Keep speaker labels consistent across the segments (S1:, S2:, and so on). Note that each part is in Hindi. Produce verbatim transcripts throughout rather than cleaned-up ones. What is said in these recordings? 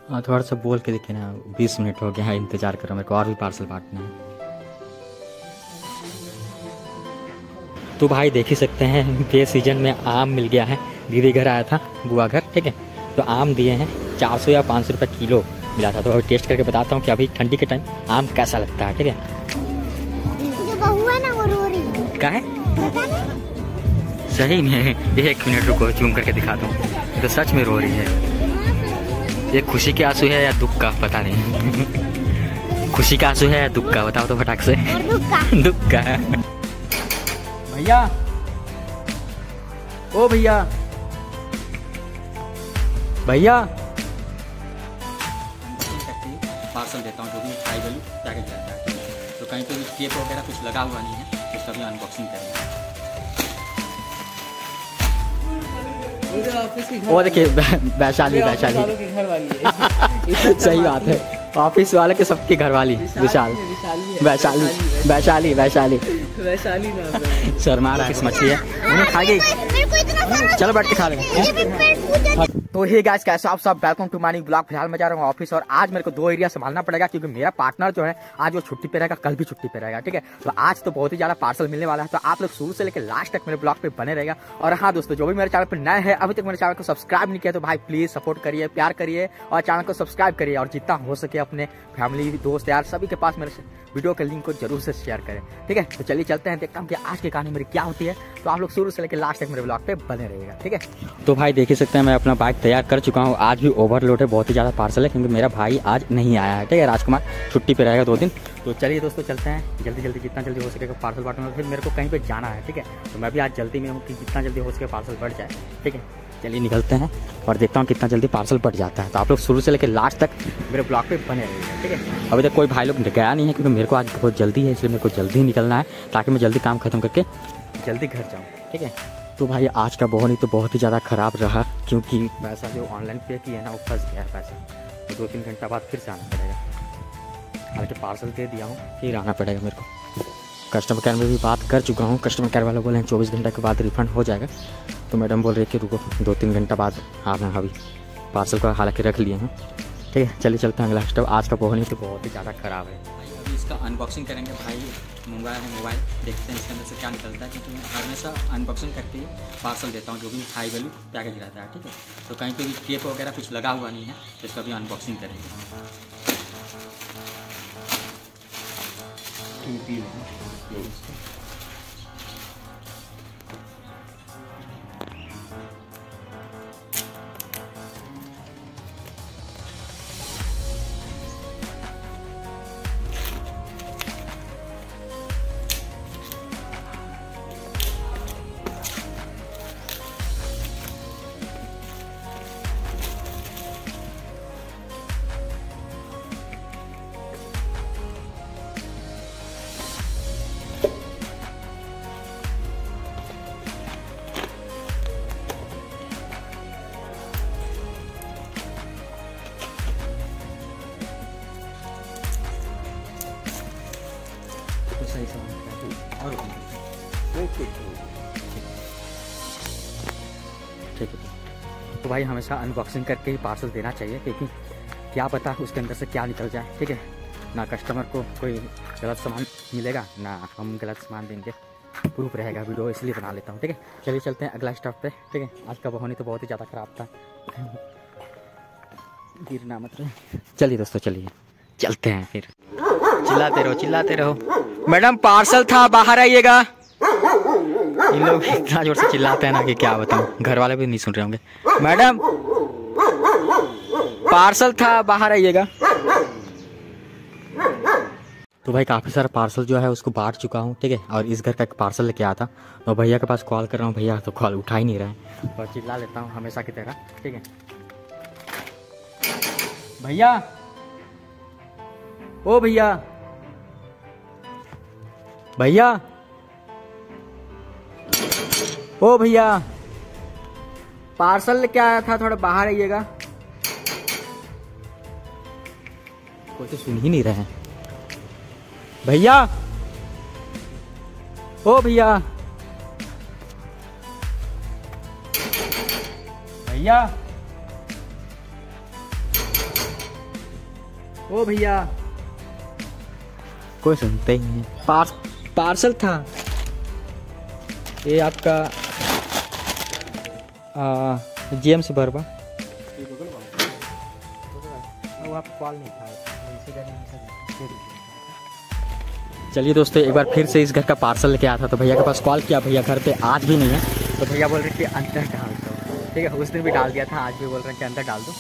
S1: हाँ थोड़ा सा बोल के देखिए ना, बीस मिनट हो गया है, इंतज़ार करो, मेरे को और भी पार्सल बांटना है। तो भाई देख ही सकते हैं बे सीजन में आम मिल गया है। दीदी घर आया था, बुआ घर, ठीक है, तो आम दिए हैं चार सौ या पाँच सौ रुपये किलो मिला था। तो अभी टेस्ट करके बताता हूँ कि अभी ठंडी के टाइम आम कैसा लगता है, ठीक है।
S2: जो बहू है ना वो रो रही है।
S1: क्या है? सही में एक मिनट रुको, जूम करके दिखाता हूँ। तो सच में रो रही है। ये खुशी के आंसू है या दुख का, पता नहीं। खुशी का आंसू है या दुख का, बताओ तो फटाक से।
S2: दुख का।
S1: दुख का है। भैया, ओ भैया, भैया पार्सल देता हूँ जो भी हाई वैल्यू पैकेज रहता है। तो कहीं पे भी टेप वगैरह कुछ लगा हुआ नहीं है, तो सभी अनबॉक्सिंग करेंगे। वो देखिए वैशाली, वैशाली सही बात है, ऑफिस वाले के सबके घर वाली विशाल, वैशाली, वैशाली, वैशाली, वैशाली शर्मा रहा है। मछली है, उन्हें खाएगी, चलो बैठ के खा लेंगे। तो हे गाइस, कैसे आप सब, वेलकम टू मानी ब्लॉग। फिलहाल मैं जा रहा हूँ ऑफिस और आज मेरे को दो एरिया संभालना पड़ेगा क्योंकि मेरा पार्टनर जो है आज वो छुट्टी पे रहेगा, कल भी छुट्टी पे रहेगा, ठीक है। तो आज तो बहुत ही ज्यादा पार्सल मिलने वाला है, तो आप लोग शुरू से लेकर लास्ट तक मेरे ब्लॉग पे बने रहेगा। और हाँ दोस्तों, जो भी मेरे चैनल पर नए हैं, अभी तक मेरे चैनल को सब्सक्राइब नहीं किया तो भाई प्लीज सपोर्ट करिए, प्यार करिए और चैनल को सब्सक्राइब करिए और जितना हो सके अपने फैमिली, दोस्त, यार सभी के पास मेरे वीडियो के लिंक को जरूर से शेयर करें, ठीक है। तो चलिए चलते हैं, देखता हूँ कि आज की कहानी मेरी क्या होती है। तो आप लोग शुरू से लेकर लास्ट तक मेरे ब्लॉग पे बने रहिएगा, ठीक है। तो भाई देख ही सकते हैं मैं अपना बाइक तैयार कर चुका हूँ। आज भी ओवरलोड है, बहुत ही ज़्यादा पार्सल है क्योंकि मेरा भाई आज नहीं आया है, ठीक है। राजकुमार छुट्टी पे रहेगा दो दिन। तो चलिए दोस्तों चलते हैं, जल्दी जल्दी जितना जल्दी हो सके पार्सल बांटूंगा। फिर मेरे को कहीं पे जाना है, ठीक है। तो मैं भी आज जल्दी में हूँ कि जितना जल्दी हो सके पार्सल बढ़ जाए, ठीक है। चलिए निकलते हैं और देखता हूँ कितना जल्दी पार्सल बढ़ जाता है। तो आप लोग शुरू से लेकर लास्ट तक मेरे ब्लॉग पे बने रहिएगा, ठीक है। अभी तक कोई भाई लोग गया नहीं है क्योंकि मेरे को आज बहुत जल्दी है, इसलिए मेरे को जल्दी निकलना है ताकि मैं जल्दी काम खत्म करके जल्दी घर जाऊँ, ठीक है। तो भाई आज का बोहनी तो बहुत ही ज़्यादा ख़राब रहा क्योंकि पैसा जो ऑनलाइन पे किया है ना वो फंस गया है पैसा। तो दो तीन घंटा बाद फिर से आना पड़ेगा। हालांकि पार्सल दे दिया हूँ, फिर आना पड़ेगा मेरे को। कस्टमर केयर में भी बात कर चुका हूँ, कस्टमर केयर वाले बोले हैं चौबीस घंटे के बाद रिफंड हो जाएगा। तो मैडम बोल रही है कि रुको दो तीन घंटा बाद आना। अभी पार्सल को हालांकि रख लिए हैं, ठीक है। चलिए चलते हैं अगला स्टेप। आज का बोहनी तो बहुत ही ज़्यादा ख़राब है। अभी इसका अनबॉक्सिंग करेंगे। भाई मंगवाया है मोबाइल, देखते हैं इसके अंदर से क्या निकलता है क्योंकि मैं हमेशा अनबॉक्सिंग करके पार्सल देता हूँ जो भी हाई वैल्यू पैकेज रहता है, ठीक है। तो कहीं पे भी टेप वगैरह कुछ लगा हुआ नहीं है, तो इसका भी अनबॉक्सिंग करेंगे। सही सामान और ठीक है। तो भाई हमेशा अनबॉक्सिंग करके ही पार्सल देना चाहिए क्योंकि क्या पता उसके अंदर से क्या निकल जाए, ठीक है। ना कस्टमर को कोई गलत सामान मिलेगा ना हम गलत सामान देंगे, प्रूफ रहेगा वीडियो, इसलिए बना लेता हूँ, ठीक है। चलिए चलते हैं अगला स्टॉप पे, ठीक है। आज का बोहनी तो बहुत ही ज़्यादा ख़राब था, गिरना मतलब। चलिए दोस्तों चलिए चलते हैं, फिर चिल्लाते रहो चिल्लाते रहो। मैडम पार्सल था, बाहर आइएगा। इन लोग इतना जोर से चिल्लाते हैं ना कि क्या बताऊं, घर वाले भी नहीं सुन रहे होंगे। मैडम पार्सल था, बाहर आइएगा। तो भाई काफ़ी सारा पार्सल जो है उसको बांट चुका हूँ, ठीक है। और इस घर का एक पार्सल लेके आया था, तो भैया के पास कॉल कर रहा हूँ, भैया तो कॉल उठा ही नहीं रहे हैं और चिल्ला लेता हूँ हमेशा की तरह, ठीक है। भैया, ओ भैया, भैया, ओ भैया, पार्सल लेके आया था, थोड़ा बाहर आइएगा। कोई तो सुन ही नहीं रहे हैं। भैया, ओ भैया, भैया, ओ भैया, कोई सुनते ही नहीं। पार्स पार्सल था ये आपका जीएम से भरवा। वो आप कॉल नहीं था। चलिए दोस्तों, एक बार फिर से इस घर का पार्सल लेके आया था, तो भैया के पास कॉल किया, भैया घर पे आज भी नहीं है। तो भैया बोल रहे कि अंदर डाल दो, ठीक है। उस दिन भी डाल दिया था, आज भी बोल रहे हैं कि अंदर डाल दो।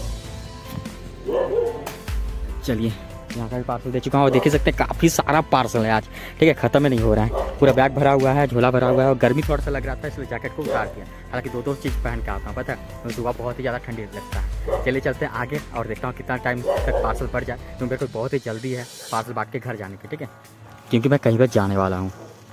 S1: चलिए, यहाँ का भी पार्सल दे चुका हूँ और देख ही सकते हैं काफ़ी सारा पार्सल है आज, ठीक है। ख़त्म ही नहीं हो रहा है, पूरा बैग भरा हुआ है, झोला भरा हुआ है। और गर्मी थोड़ा सा लग रहा था, इसलिए जैकेट को उतार दिया। हालांकि दो दो चीज़ पहन के आता हूँ, पता है, तो सुबह बहुत ही ज़्यादा ठंडी लगता है। चलिए चलते हैं आगे और देखता हूँ कितना टाइम तक पार्सल पड़ जाए, क्योंकि मेरे को बहुत ही जल्दी है पार्सल बांट के घर जाने की, ठीक है, क्योंकि मैं कहीं पर जाने वाला हूँ।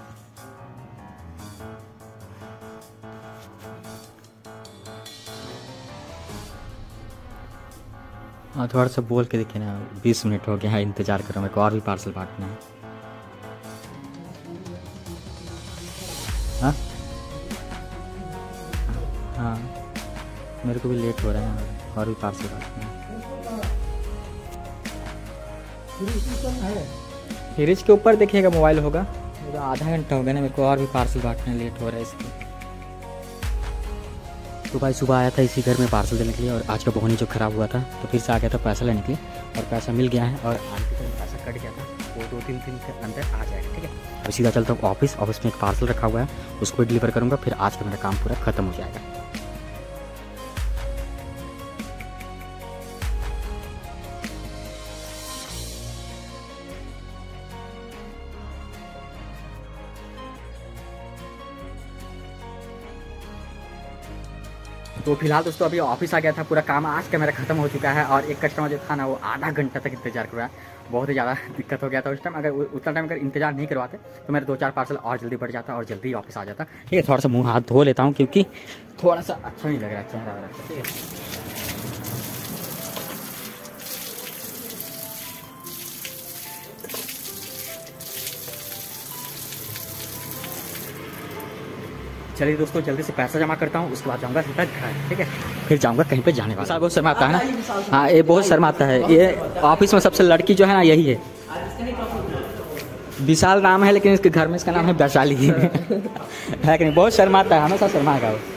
S1: हाँ, थोड़ा सा बोल के देखिए ना, बीस मिनट हो गया है, इंतज़ार करो, मेरे को और भी पार्सल बांटना है। हाँ हाँ, मेरे को भी लेट हो रहा है और भी पार्सल बांटना है। फ्रिज के ऊपर देखिएगा मोबाइल होगा। तो आधा घंटा हो गया ना, मेरे को और भी पार्सल बांटना है, लेट हो रहा है इसलिए। तो भाई सुबह आया था इसी घर में पार्सल देने के लिए, और आज का बोहनी जो ख़राब हुआ था, तो फिर से आ गया था पैसा लेने के लिए, और पैसा मिल गया है। और आंटी का पैसा कट गया था, वो दो तीन दिन के अंदर आ जाएगा, ठीक है। अब सीधा चलता हूँ ऑफिस। ऑफिस में एक पार्सल रखा हुआ है, उसको भी डिलीवर करूँगा, फिर आज का मेरा काम पूरा ख़त्म हो जाएगा। तो फिलहाल दोस्तों अभी ऑफिस आ गया था, पूरा काम आज का मेरा खत्म हो चुका है। और एक कस्टमर जो था ना, वो आधा घंटा तक इंतजार करवाया, बहुत ही ज़्यादा दिक्कत हो गया था उस टाइम। अगर उतना टाइम अगर इंतजार नहीं करवाते तो मेरे दो चार पार्सल और जल्दी बढ़ जाता और जल्दी ऑफिस आ जाता, ठीक है। थोड़ा सा मुँह हाथ धो लेता हूँ, क्योंकि थोड़ा सा अच्छा नहीं लग रहा है चेहरा वगैरह, ठीक है। चलिए दोस्तों, जल्दी से पैसा जमा करता हूँ, उसके बाद जाऊँगा सीधा घर, ठीक है। फिर जाऊँगा कहीं पे जाने वाला। बहुत शर्माता है ना, हाँ ये बहुत शर्माता है। ये ऑफिस में सबसे लड़की जो है ना, यही है। विशाल नाम है, लेकिन इसके घर में इसका नाम है वैशाली है कि नहीं। बहुत शर्माता है, हमेशा शर्माएगा वो।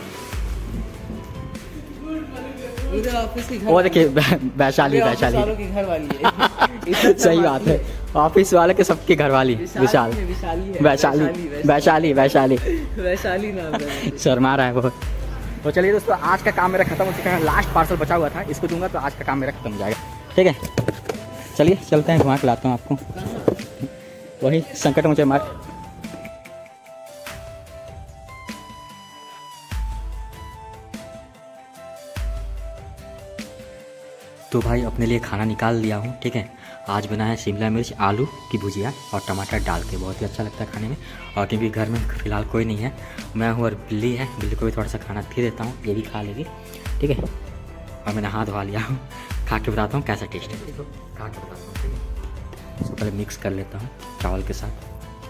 S1: वो देखिए वैशाली, वैशाली सही बात है, ऑफिस वाले के सबके घर वाली विशाल, वैशाली वैशाली वैशाली वैशाली नाम है, शर्मा रहा है बहुत। तो चलिए दोस्तों, आज का काम मेरा खत्म हो चुका है। लास्ट पार्सल बचा हुआ था, इसको दूंगा तो आज का काम मेरा खत्म हो जाएगा, ठीक है। चलिए चलते हैं, घुमा के लाता हूँ आपको, वही संकट मुझे मार। तो भाई अपने लिए खाना निकाल लिया हूँ, ठीक है। आज बनाया शिमला मिर्च आलू की भुजिया और टमाटर डाल के, बहुत ही अच्छा लगता है खाने में। और क्योंकि घर में फिलहाल कोई नहीं है, मैं हूँ और बिल्ली है, बिल्ली को भी थोड़ा सा खाना दे देता हूँ, ये भी खा लेगी, ठीक है। और मैंने हाथ धोवा लिया हूँ, खा के बताता हूँ कैसा टेस्ट है, देखो खा के बताता हूँ, ठीक है। इसको पहले मिक्स कर लेता हूँ चावल के साथ।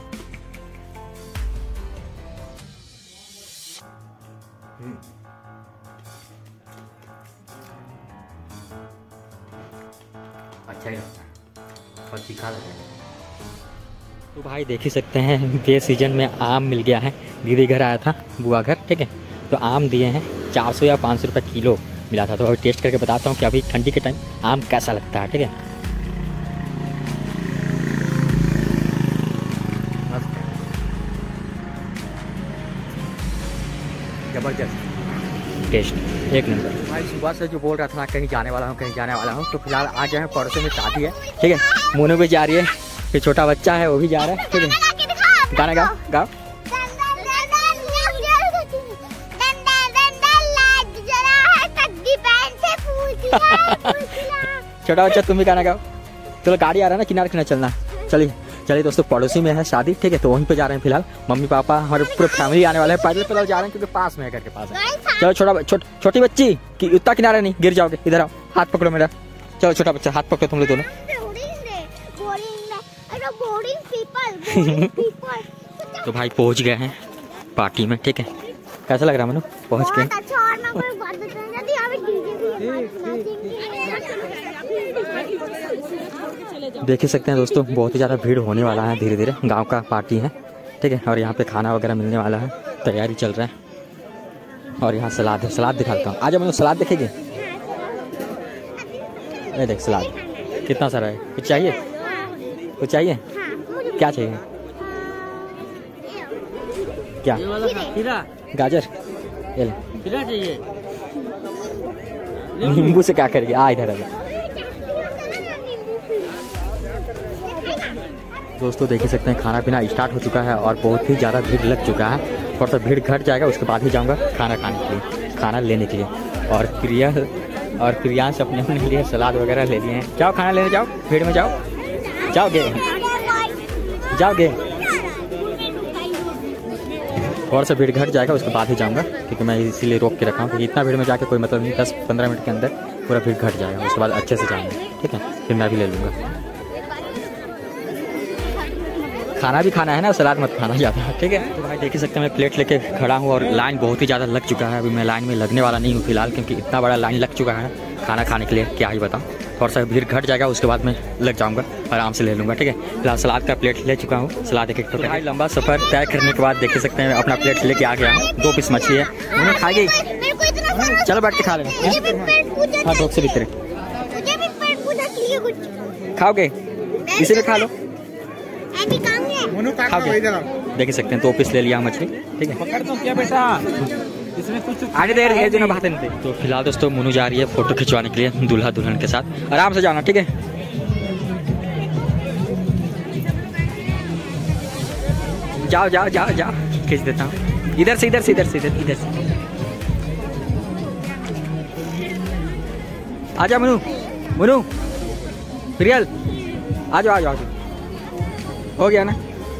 S1: अच्छा ही लगता है और तीखा लगता है। तो भाई देख ही सकते हैं, ये सीजन में आम मिल गया है। दीदी घर आया था, बुआ घर, ठीक है। तो आम दिए हैं, चार सौ या पाँच सौ रुपये किलो मिला था। तो अभी टेस्ट करके बताता हूँ कि अभी ठंडी के टाइम आम कैसा लगता है, ठीक है। जबरदस्त टेस्ट, एक नंबर। भाई सुबह से जो बोल रहा था कहीं जाने वाला हूँ कहीं जाने वाला हूँ, तो फिलहाल आज जो है पड़ोसी में शादी है, ठीक है। मोनू भी जा रही है, फिर छोटा बच्चा है वो भी जा रहा है, ठीक है। गाना गाओ गाओ। छोटा बच्चा तुम भी गाना गाओ। चलो गाड़ी आ रहा है ना, किनारे किनारे चलना। चलिए चलिए दोस्तों, पड़ोसी में है शादी, ठीक है। तो वहीं पे जा रहे हैं फिलहाल। मम्मी पापा हमारे पूरे फैमिली आने वाले हैं, पैदल पैदल जा रहे हैं क्योंकि पास में है, घर के पास है। चलो छोटा छो, छोटी बच्ची कि उतना किनारे नहीं, गिर जाओगे, इधर आओ, हाथ पकड़ो मेरा। चलो छोटा बच्चा हाथ पकड़ो तुम लोग दोनों। तो भाई पहुंच गए हैं पार्टी में, ठीक है। कैसा लग रहा है मनु पहुंच गए? देख ही सकते हैं दोस्तों, बहुत ही ज़्यादा भीड़ होने वाला है धीरे धीरे। गांव का पार्टी है, ठीक है। और यहाँ पे खाना वगैरह मिलने वाला है, तैयारी चल रहा है। और यहाँ सलाद है, सलाद दिखाता हूँ। आज हम लोग सलाद देखेंगे। ये देख सलाद कितना सारा है। कुछ चाहिए? कुछ चाहिए? क्या चाहिए? क्या? गाजर? ये ले। चाहिए? नींबू से क्या करेंगे? आ इधर आ। दोस्तों देख ही सकते हैं, खाना पीना स्टार्ट हो चुका है और बहुत ही ज़्यादा भीड़ लग चुका है। और तो भीड़ घट जाएगा, उसके बाद ही जाऊंगा खाना खाने के लिए, खाना लेने के लिए। और प्रिया और प्रियांश अपने अपने लिए सलाद वगैरह ले लिए हैं। जाओ खाना लेने जाओ, भीड़ में जाओ। जाओगे? जाओगे? और से भीड़ घट जाएगा, उसके बाद ही जाऊंगा, क्योंकि मैं इसीलिए रोक के रखा हूँ। क्योंकि इतना भीड़ में जाके कोई मतलब नहीं, दस पंद्रह मिनट के अंदर पूरा भीड़ घट जाएगा। उसके बाद अच्छे से जाएंगे, ठीक है। फिर मैं भी ले लूँगा। खाना भी खाना है ना, सलाद मत खाना ज़्यादा, ठीक है। तो भाई देख ही सकते हैं, मैं प्लेट लेके खड़ा हूँ और लाइन बहुत ही ज़्यादा लग चुका है। अभी मैं लाइन में लगने वाला नहीं हूँ फिलहाल, क्योंकि इतना बड़ा लाइन लग चुका है खाना खाने के लिए, क्या ही बताऊँ। और सब भीड़ घट जाएगा, उसके बाद मैं लग जाऊँगा, आराम से ले लूँगा, ठीक है। फिलहाल सलाद का प्लेट ले चुका हूँ, सलाद एक एक तो भाई लंबा सफ़र तय करने के बाद देख ही सकते हैं, अपना प्लेट लेके आ गया हूँ। दो पीस मछली है, उन्हें खा गई। चलो बैठ के खा लेंगे। हाँ डॉग से भीतर खाओगे? इसे भी खा लो। देख सकते हैं, दो पीस ले लिया मछली, ठीक है। क्या बेटा इसमें कुछ आगे देर है जो ना बातें नहीं। तो फिलहाल दोस्तों मुन्नू जा रही है फोटो खिंचवाने के लिए दूल्हा दुल्हन के साथ। आराम से जाना, ठीक है। जाओ जाओ जाओ जाओ, खींच देता हूँ। इधर से इधर से इधर से इधर इधर से। आजा मुन्नू, मुन्नू प्रियल आ जाओ आ जाओ। हो गया ना,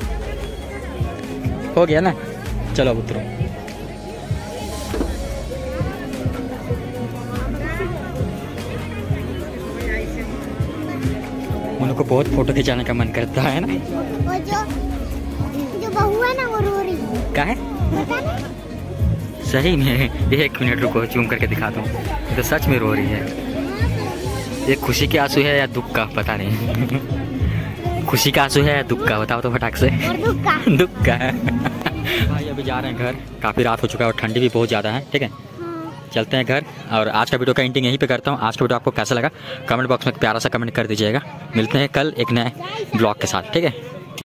S1: हो गया ना, चलो अब उतरो। उनको बहुत फोटो खिंचाने का मन करता है ना।
S2: वो जो जो बहू है ना वो रो रही है।
S1: क्या है? सही में? एक मिनट रुको, जूम करके दिखा दूँ। तो सच में रो रही है। ये खुशी के आंसू है या दुख का, पता नहीं। खुशी का आंसू है या दुख का, बताओ तो फटाक से। दुख का। दुख का है। भाई अभी जा रहे हैं घर, काफ़ी रात हो चुका है और ठंडी भी बहुत ज़्यादा है, ठीक है। चलते हैं घर। और आज का वीडियो का एंडिंग यहीं पे करता हूँ। आज का वीडियो आपको कैसा लगा कमेंट बॉक्स में प्यारा सा कमेंट कर दीजिएगा। मिलते हैं कल एक नए ब्लॉग के साथ, ठीक है।